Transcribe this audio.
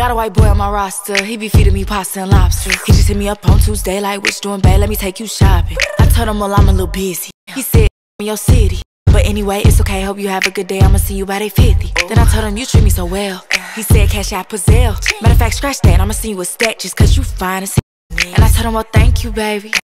Got a white boy on my roster, he be feeding me pasta and lobster. He just hit me up on Tuesday like, what you doing, babe? Let me take you shopping. I told him, well, I'm a little busy. He said, in your city. But anyway, it's okay, hope you have a good day. I'ma see you by day 50. Then I told him, you treat me so well. He said, cash out Pazelle. Matter of fact, scratch that, I'ma see you a stack just cause you fine as hell. And I told him, well, thank you, baby.